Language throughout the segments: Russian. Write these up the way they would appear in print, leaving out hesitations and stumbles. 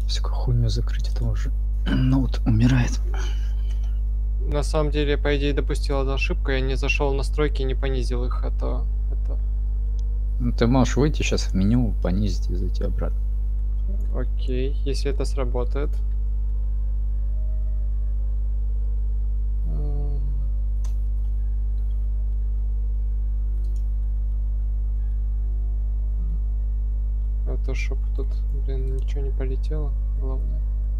Всякую хуйню закрыть, это уже ноут умирает. На самом деле, по идее, допустил ошибку, я не зашел в настройки и не понизил их. Это... Ну, ты можешь выйти сейчас в меню, понизить и зайти обратно. Окей, если это сработает. Это чтоб тут, блин, ничего не полетело, главное.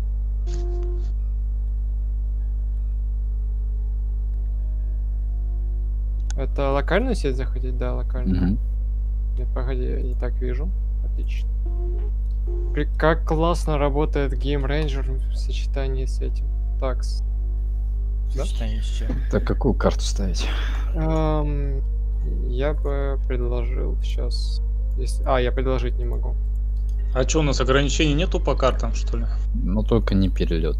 Это локальную сеть заходить? Да, локальную. Угу. Нет, погоди, я и так вижу. Отлично. Как классно работает Game Ranger в сочетании с этим. Такс. Да? Сочетание с чем? Так какую карту ставить? Я бы предложил сейчас... я предложить не могу. А что, у нас ограничений нету по картам, что ли? Ну, только не перелет.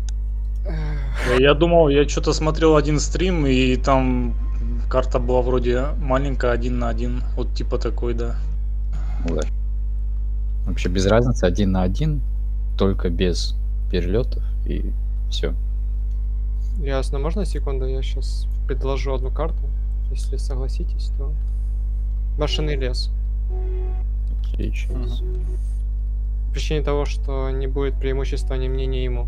Я думал, я что-то смотрел один стрим, и там карта была вроде маленькая, 1 на 1. Вот типа такой, да. Да. Вообще без разницы, 1 на 1, только без перелетов и все. Ясно. Можно секунду? Я сейчас предложу одну карту. Если согласитесь, то... Машинный лес. Окей, сейчас. По причине того, что не будет преимущества ни мне, ни ему.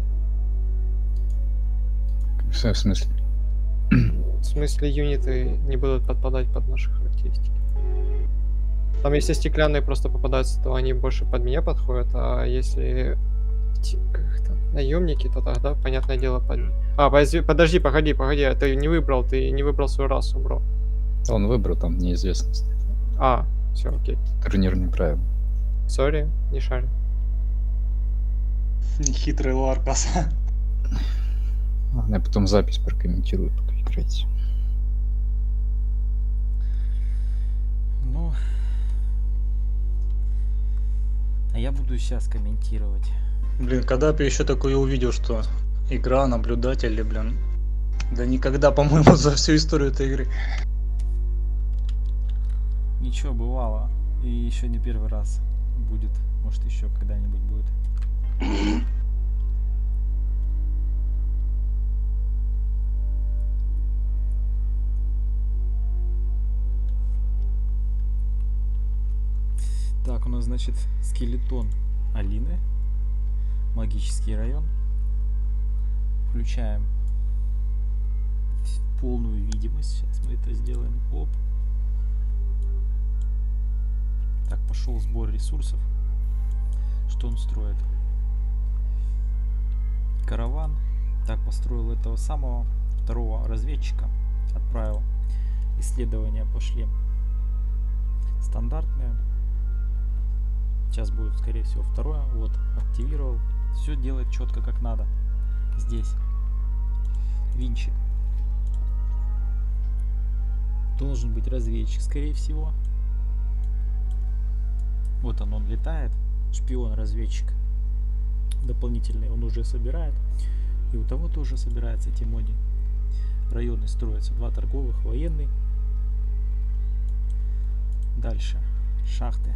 В смысле? В смысле, юниты не будут подпадать под наши характеристики. Там если стеклянные просто попадаются, то они больше под меня подходят, а если наемники, то тогда, понятное дело, под... подожди, погоди, ты не выбрал свою расу, бро. Он выбрал там неизвестность. Все, окей. Турнирные правила. Сори, не шарю. Нехитрый Ларкас. Ладно, я потом запись прокомментирую, пока играете. Ну, а я буду сейчас комментировать. Блин, когда бы я еще такое увидел, что игра, наблюдатели, блин. Да никогда, по-моему, за всю историю этой игры. Ничего, бывало. И еще не первый раз будет. Может, еще когда-нибудь будет. Так, у нас, значит, скелетон Алины. Магический район. Включаем полную видимость. Сейчас мы это сделаем. Оп. Так, пошел сбор ресурсов. Что он строит? Караван. Так, построил этого самого второго разведчика. Отправил. Исследования пошли стандартные. Сейчас будет, скорее всего, второе. Вот, активировал. Все делает четко как надо. Здесь винчик. Должен быть разведчик, скорее всего. Вот он летает. Шпион-разведчик. Дополнительный он уже собирает. И у того тоже собирается Тимони. Районы строятся. 2 торговых, военный. Дальше. Шахты.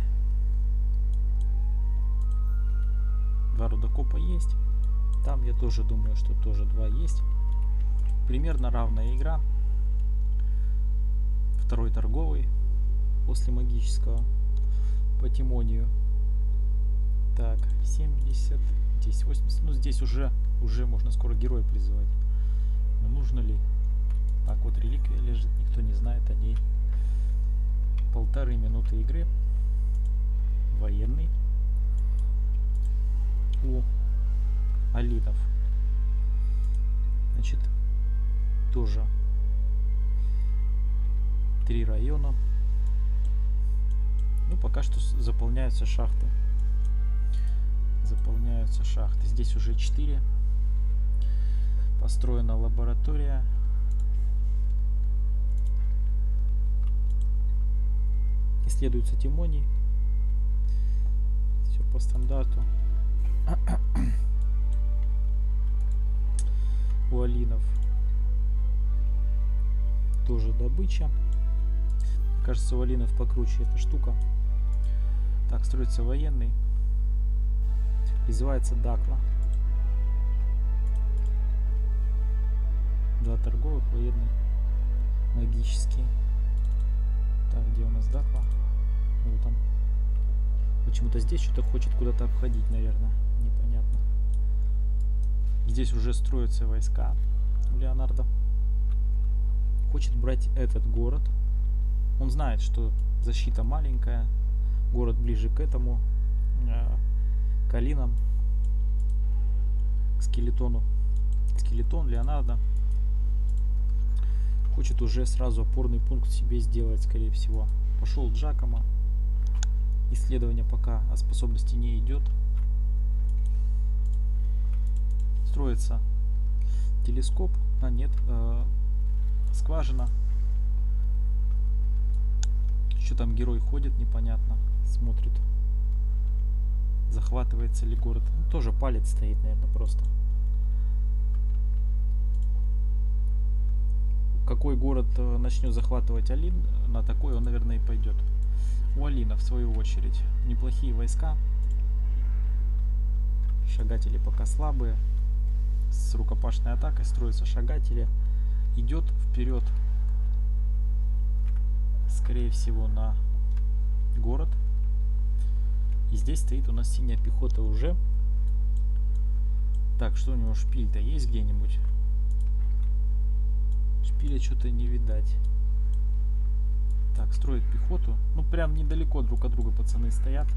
2 рудокопа есть. Там я тоже думаю, что тоже 2 есть. Примерно равная игра. Второй торговый. После магического. По Тимонию. Так, 70. Здесь 80. Ну, здесь уже можно скоро героя призывать. Но нужно ли? Так, вот реликвия лежит. Никто не знает о ней. 1,5 минуты игры. Военный. У Алинов. Значит, тоже 3 района. Ну, пока что заполняются шахты. Здесь уже 4. Построена лаборатория. Исследуется Тимоний. Все по стандарту. У Алинов тоже добыча. Кажется, у Алинов покруче эта штука. Так, строится военный. Призывается Дакла. 2 торговых, военный, магический. Так, где у нас Дакла? Вот он. Почему-то здесь что-то хочет куда-то обходить, наверное. Непонятно. Здесь уже строятся войска у Леонардо. Хочет брать этот город. Он знает, что защита маленькая. Город ближе к этому. К Алинам. К скелетону. Скелетон Леонардо хочет уже сразу опорный пункт себе сделать, скорее всего. Пошел Джакомо. Исследование пока о способности не идет. Строится телескоп. А нет, скважина. Что там герой ходит, непонятно. Смотрит. Захватывается ли город. Ну, тоже палец стоит, наверное, просто. Какой город начнет захватывать Алин, на такой он, наверное, и пойдет. У Алина, в свою очередь, неплохие войска. Шагатели пока слабые. С рукопашной атакой строятся шагатели. Идет вперед, скорее всего, на город. И здесь стоит у нас синяя пехота уже. Так, что у него, шпиль-то есть где-нибудь? Шпиля что-то не видать. Так, строит пехоту. Ну, прям недалеко друг от друга пацаны стоят.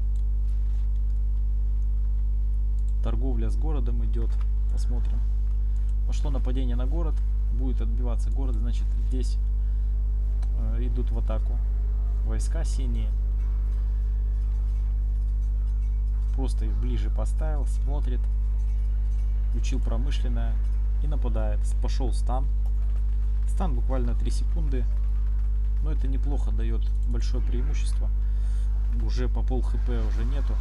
Торговля с городом идет. Посмотрим. Пошло нападение на город. Будет отбиваться город, значит, здесь идут в атаку войска синие. Просто их ближе поставил, смотрит. Включил промышленное и нападает. Пошел стан. Стан буквально 3 секунды. Но это неплохо, дает большое преимущество. Уже по пол хп уже нету.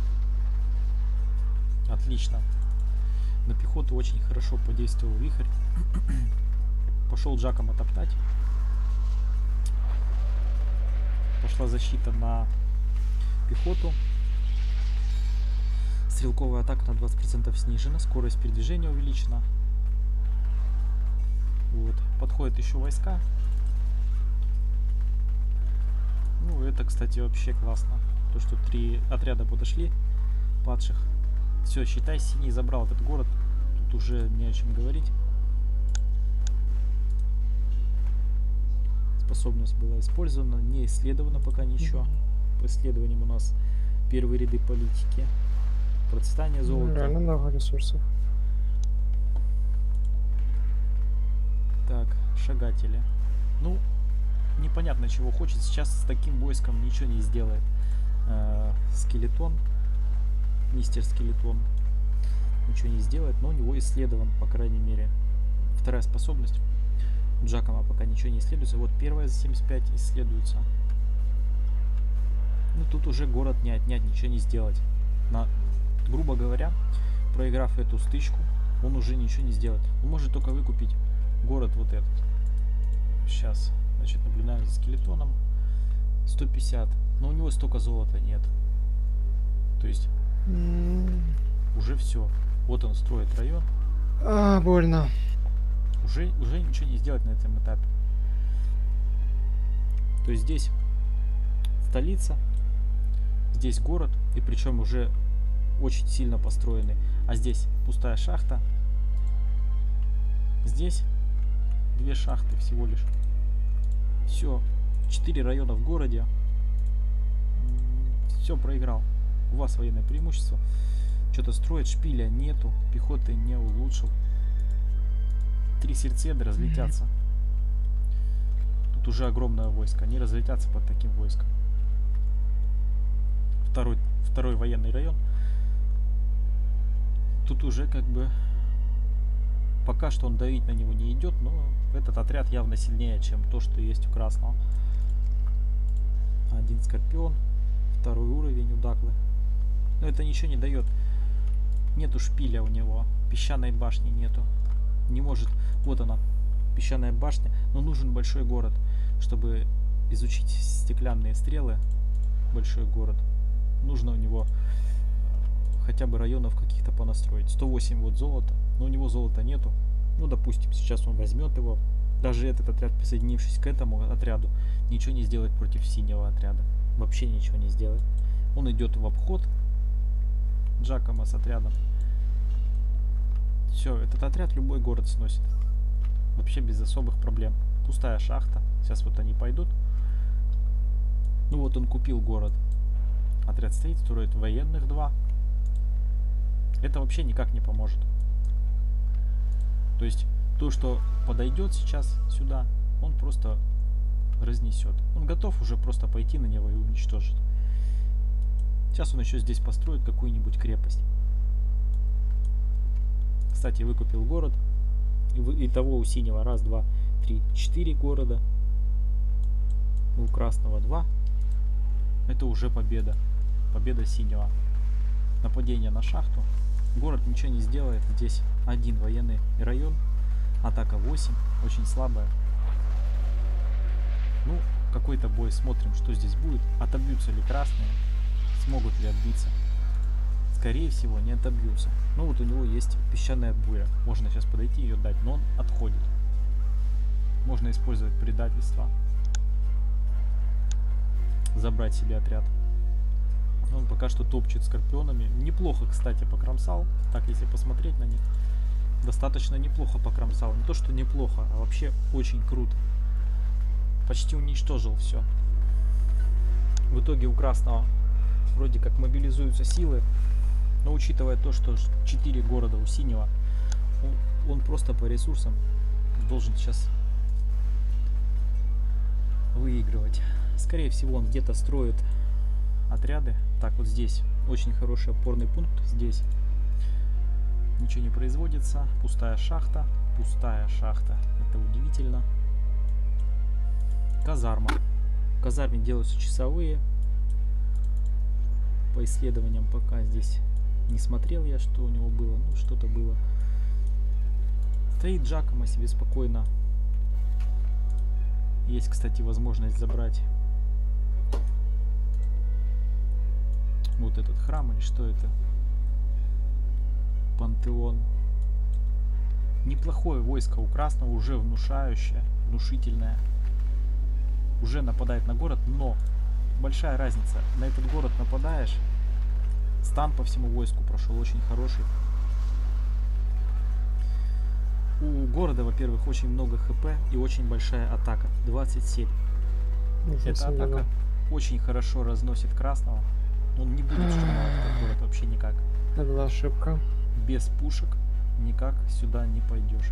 Отлично. На пехоту очень хорошо подействовал вихрь. Пошел Джакомо топтать. Пошла защита на пехоту. Стрелковая атака на 20% снижена. Скорость передвижения увеличена. Вот. Подходят еще войска. Ну, это, кстати, вообще классно. То, что 3 отряда подошли падших. Все, считай, синий забрал этот город. Тут уже не о чем говорить. Способность была использована. Не исследована пока ничего. По исследованиям у нас первые ряды политики. Процветание золота. Реально много ресурсов. Так, шагатели. Ну, непонятно, чего хочет. Сейчас с таким войском ничего не сделает. Скелетон. Мистер Скелетон. Ничего не сделает, но у него исследован, по крайней мере. Вторая способность. Джакомо пока ничего не исследуется. Вот первая за 75 исследуется. Ну, тут уже город не отнять, ничего не сделать. Грубо говоря, проиграв эту стычку, он уже ничего не сделает. Он может только выкупить город вот этот. Сейчас, значит, наблюдаем за скелетоном. 150. Но у него столько золота нет. То есть уже все. Вот он строит район. Больно. Уже ничего не сделать на этом этапе. То есть здесь столица, здесь город, и причем уже очень сильно построенный. А здесь пустая шахта. Здесь 2 шахты всего лишь. Все. 4 района в городе. Все, проиграл. У вас военное преимущество. Что-то строит, шпиля нету. Пехоты не улучшил. 3 сердцеда разлетятся. Тут уже огромное войско. Они разлетятся под таким войском. Второй военный район. Тут уже как бы пока что он давить на него не идет, но этот отряд явно сильнее, чем то, что есть у красного. 1 скорпион, 2 уровень у Даклы. Но это ничего не дает. Нету шпиля у него, песчаной башни нету. Не может. Вот она, песчаная башня, но нужен большой город, чтобы изучить стеклянные стрелы. Большой город. Нужно у него хотя бы районов каких-то понастроить. 108 вот золота, но у него золота нету. Ну, допустим, сейчас он возьмет его. Даже этот отряд, присоединившись к этому отряду, ничего не сделает против синего отряда. Вообще ничего не сделает. Он идет в обход Джакома с отрядом. Все, этот отряд любой город сносит. Вообще без особых проблем. Пустая шахта. Сейчас вот они пойдут. Ну вот он купил город. Отряд стоит, строит военных 2. Это вообще никак не поможет. То есть то, что подойдет сейчас сюда, он просто разнесет. Он готов уже просто пойти на него и уничтожить. Сейчас он еще здесь построит какую-нибудь крепость. Кстати, выкупил город. Итого у синего 1, 2, 3, 4 города. У красного 2. Это уже победа. Победа синего. Нападение на шахту. Город ничего не сделает. Здесь 1 военный район. Атака 8. Очень слабая. Ну, какой-то бой. Смотрим, что здесь будет. Отобьются ли красные? Смогут ли отбиться? Скорее всего, не отобьются. Ну, вот у него есть песчаная буря. Можно сейчас подойти и ее дать, но он отходит. Можно использовать предательство. Забрать себе отряд. Он пока что топчет скорпионами. Неплохо, кстати, покромсал. Так, если посмотреть на них. Достаточно неплохо покромсал. Не то, что неплохо, а вообще очень круто. Почти уничтожил все. В итоге у красного вроде как мобилизуются силы. Но учитывая то, что 4 города у синего, он просто по ресурсам должен сейчас выигрывать. Скорее всего, он где-то строит отряды. Так, вот здесь очень хороший опорный пункт. Здесь ничего не производится. Пустая шахта. Пустая шахта. Это удивительно. Казарма. В казарме делаются часовые. По исследованиям пока здесь не смотрел я, что у него было. Ну, что-то было. Стоит Джакомо себе спокойно. Есть, кстати, возможность забрать вот этот храм, или что это? Пантеон. Неплохое войско у красного, уже внушающее, внушительное. Уже нападает на город, но большая разница. На этот город нападаешь, стан по всему войску прошел очень хороший. У города, во-первых, очень много хп и очень большая атака. 27. Эта атака очень хорошо разносит красного. Он не будет штурмовать этот город вообще никак. Это была ошибка. Без пушек никак сюда не пойдешь.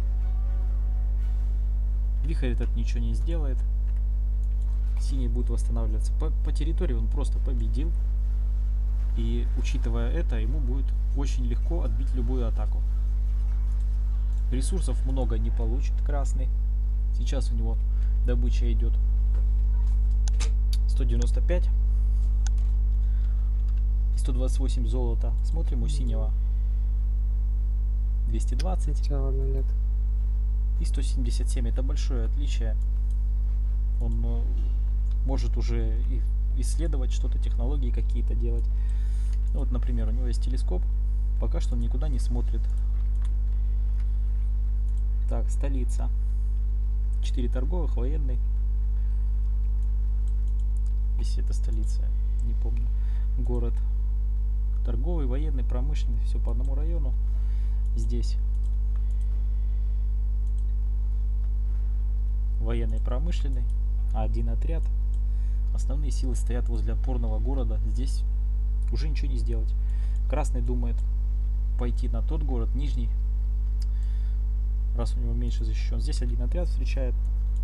Вихрь этот ничего не сделает. Синий будет восстанавливаться. По территории он просто победил. И учитывая это, ему будет очень легко отбить любую атаку. Ресурсов много не получит красный. Сейчас у него добыча идет 195. 128 золота. Смотрим у синего 220. Ладно, нет. И 177. Это большое отличие. Он может уже и исследовать что-то, технологии какие-то делать. Ну, вот, например, у него есть телескоп. Пока что он никуда не смотрит. Так, столица. 4 торговых, военный. Если это столица, не помню. Город. Торговый, военный, промышленный. Все по одному району. Здесь военный, промышленный. Один отряд. Основные силы стоят возле опорного города. Здесь уже ничего не сделать. Красный думает пойти на тот город, нижний. Раз у него меньше защищен. Здесь один отряд встречает.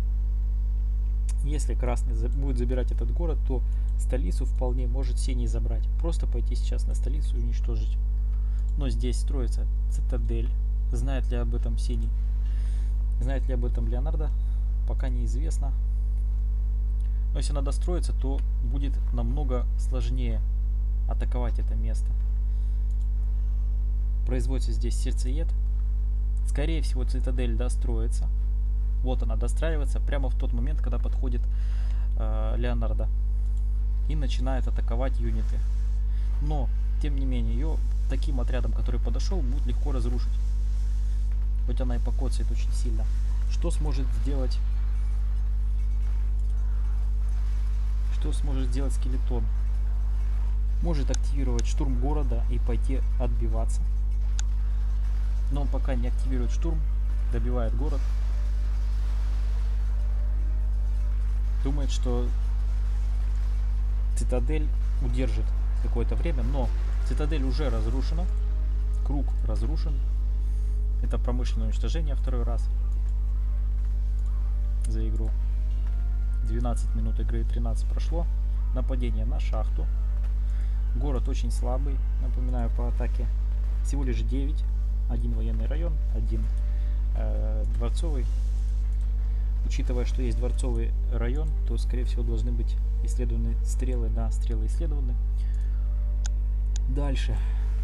Если красный будет забирать этот город, то столицу вполне может синий забрать. Просто пойти сейчас на столицу и уничтожить. Но здесь строится цитадель. Знает ли об этом синий? Знает ли об этом Леонардо? Пока неизвестно. Но если надо строиться, то будет намного сложнее атаковать это место. Производится здесь сердцеед. Скорее всего, цитадель достроится. Вот она достраивается прямо в тот момент, когда подходит Леонардо. И начинает атаковать юниты. Но тем не менее, ее таким отрядом, который подошел, будет легко разрушить. Хоть она и покоцает очень сильно. Что сможет сделать... Что сможет сделать скелетон? Может активировать штурм города и пойти отбиваться. Но он пока не активирует штурм, добивает город. Думает, что цитадель удержит какое-то время, но цитадель уже разрушена. Круг разрушен. Это промышленное уничтожение второй раз за игру. 12 минут игры, 13 прошло. Нападение на шахту. Город очень слабый, напоминаю, по атаке. Всего лишь 9. Один военный район, один дворцовый. Учитывая, что есть дворцовый район, то, скорее всего, должны быть исследованы стрелы. Да, стрелы исследованы. Дальше.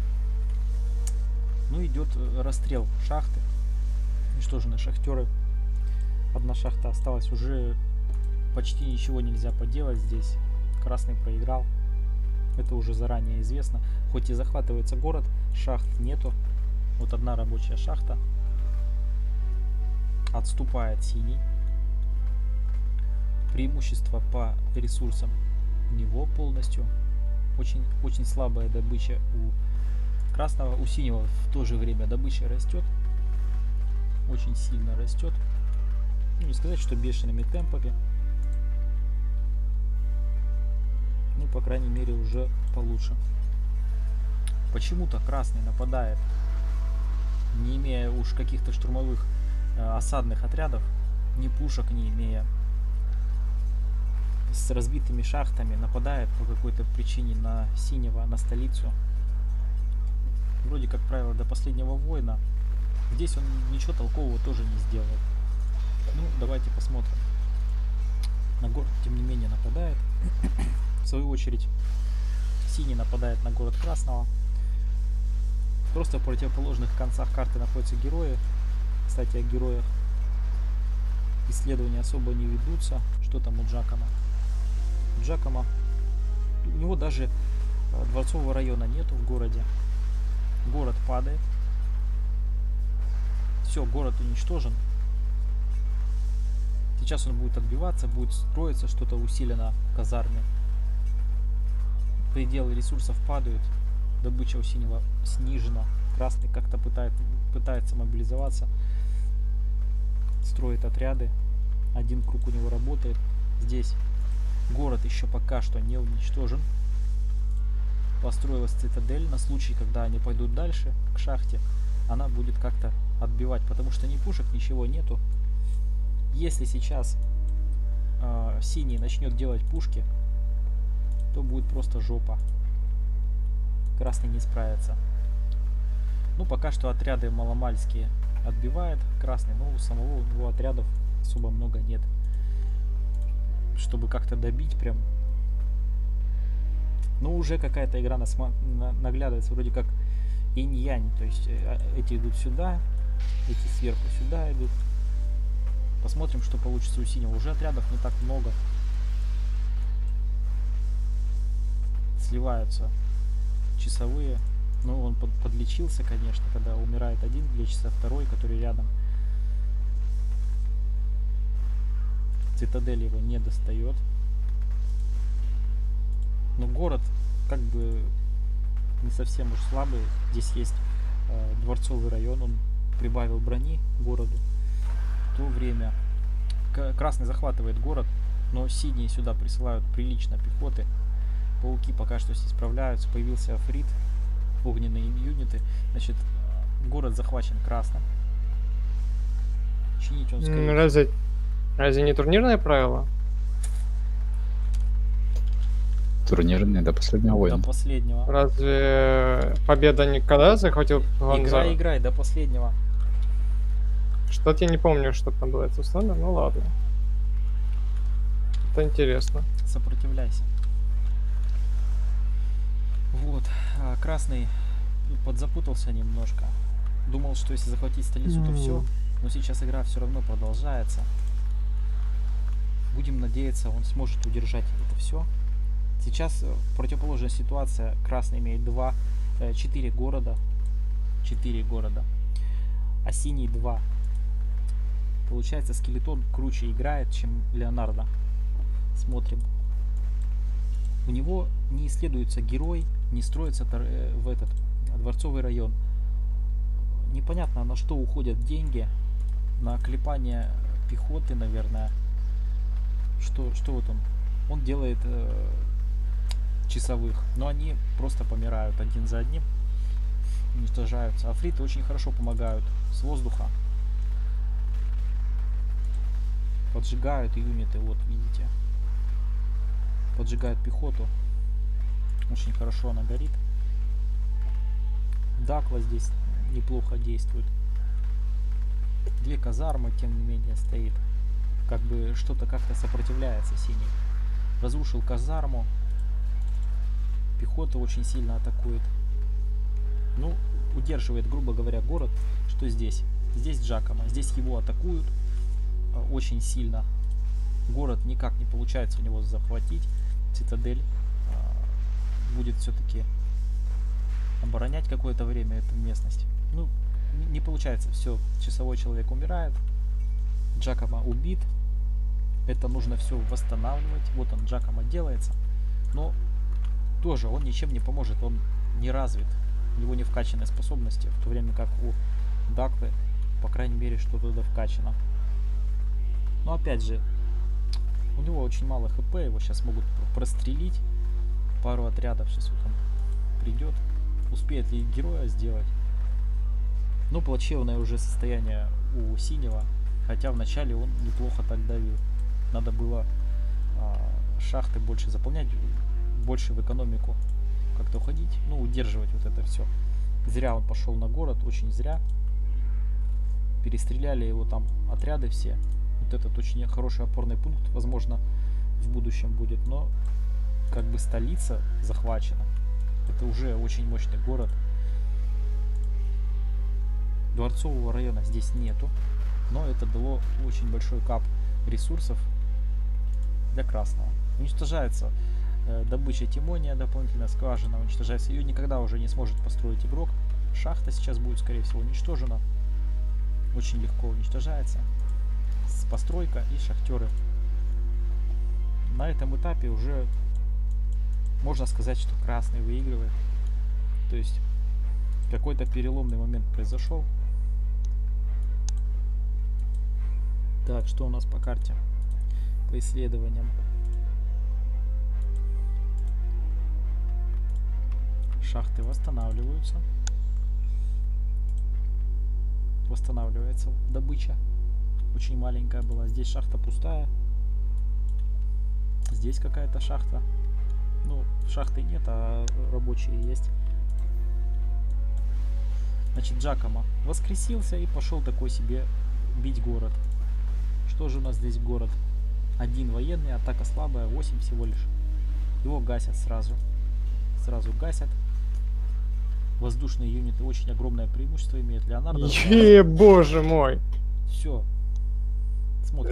Ну, идет расстрел шахты. Уничтожены шахтеры. Одна шахта осталась. Уже почти ничего нельзя поделать здесь. Красный проиграл. Это уже заранее известно. Хоть и захватывается город, шахт нету. Вот одна рабочая шахта. Отступает синий. Преимущество по ресурсам у него полностью. Очень слабая добыча у красного. У синего в то же время добыча растет. Очень сильно растет. Ну, не сказать, что бешеными темпами. Ну, по крайней мере, уже получше. Почему-то красный нападает, не имея уж каких-то штурмовых осадных отрядов, ни пушек не имея, с разбитыми шахтами, нападает по какой-то причине на синего, на столицу. Вроде как правило до последнего воина. Здесь он ничего толкового тоже не сделает. Ну, давайте посмотрим. На город, тем не менее, нападает. В свою очередь, синий нападает на город красного. Просто в противоположных концах карты находятся герои. Кстати, о героях исследования особо не ведутся. Что там у Джакома? Джакома. У него даже дворцового района нету в городе. Город падает. Все, город уничтожен. Сейчас он будет отбиваться, будет строиться что-то усилено в казарме. Пределы ресурсов падают. Добыча у синего снижена. Красный как-то пытается мобилизоваться. Строит отряды. Один круг у него работает. Здесь город еще пока что не уничтожен. Построилась цитадель на случай, когда они пойдут дальше к шахте. Она будет как-то отбивать, потому что ни пушек, ничего нету. Если сейчас синий начнет делать пушки, то будет просто жопа. Красный не справится. Ну, пока что отряды маломальские отбивает красный, но у самого у него отрядов особо много нет. Чтобы как-то добить прям. Ну, уже какая-то игра наглядывается, вроде как инь-янь. То есть эти идут сюда, эти сверху сюда идут. Посмотрим, что получится у синего. Уже отрядов не так много. Сливаются часовые. Ну, он подлечился, конечно, когда умирает один, лечится второй, который рядом. Цитадель его не достает. Но город как бы не совсем уж слабый. Здесь есть дворцовый район, он прибавил брони городу. В то время красный захватывает город, но синие сюда присылают прилично пехоты. Пауки пока что здесь справляются. Появился Африт, огненные юниты. Значит, город захвачен красным. Чинить он скорее... Разве не турнирное правило? Турнирный до последнего воина. До последнего. Разве победа никогда захватил Ганзара? Играй до последнего. Что-то я не помню, что там было это условно. Ну ладно. Это интересно. Сопротивляйся. Вот. Красный подзапутался немножко. Думал, что если захватить столицу, то все. Но сейчас игра все равно продолжается. Будем надеяться, он сможет удержать это все. Сейчас противоположная ситуация. Красный имеет 4 города. 4 города. А синий 2. Получается, Скелетон круче играет, чем Леонардо. Смотрим. У него не исследуется герой, не строится в этот дворцовый район. Непонятно, на что уходят деньги. На клепание пехоты, наверное. Что вот он? Он делает часовых. Но они просто помирают один за одним. Уничтожаются. Африты очень хорошо помогают с воздуха. Поджигают юниты, вот видите. Поджигают пехоту. Очень хорошо она горит. Дакла здесь неплохо действует. 2 казармы, тем не менее, стоит. Как бы что-то как-то сопротивляется синий. Разрушил казарму. Пехота очень сильно атакует. Ну, удерживает, грубо говоря, город. Что здесь? Здесь Джакомо. Здесь его атакуют очень сильно. Город никак не получается у него захватить. Цитадель будет все-таки оборонять какое-то время эту местность. Ну, не получается. Все, часовой человек умирает. Джакомо убит. Это нужно все восстанавливать. Вот он, Джакомо делается. Но тоже он ничем не поможет. Он не развит. У него не вкачаны способности. В то время как у Даклы, по крайней мере, что-то туда вкачано. Но опять же, у него очень мало хп. Его сейчас могут прострелить. Пару отрядов сейчас вот он придет. Успеет ли героя сделать? Ну, плачевное уже состояние у синего. Хотя вначале он неплохо так давил. Надо было шахты больше заполнять, больше в экономику как-то уходить. Ну, удерживать вот это все. Зря он пошел на город, очень зря. Перестреляли его там отряды все. Вот этот очень хороший опорный пункт, возможно, в будущем будет. Но как бы столица захвачена. Это уже очень мощный город. Дворцового района здесь нету. Но это дало очень большой кап ресурсов для красного. Уничтожается добыча тимония, дополнительная скважина. Уничтожается. Ее никогда уже не сможет построить игрок. Шахта сейчас будет, скорее всего, уничтожена. Очень легко уничтожается. Постройка и шахтеры. На этом этапе уже можно сказать, что красный выигрывает. То есть какой-то переломный момент произошел. Так, что у нас по карте? По исследованиям. Шахты восстанавливаются. Восстанавливается добыча. Очень маленькая была. Здесь шахта пустая. Здесь какая-то шахта. Ну, шахты нет, а рабочие есть. Значит, Джакомо воскресился и пошел такой себе бить город. Что же у нас здесь город? 1 военный, атака слабая, 8 всего лишь. Его гасят сразу. Сразу гасят. Воздушные юниты очень огромное преимущество имеют. Леонардо. Боже мой. Все. Смотрим.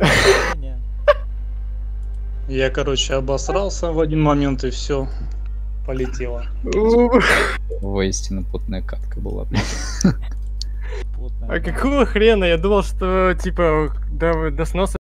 Я, короче, обосрался в один момент и все. Полетело. Воистину потная катка была, блин. Плотная, А да. какого хрена? Я думал, что типа до сноса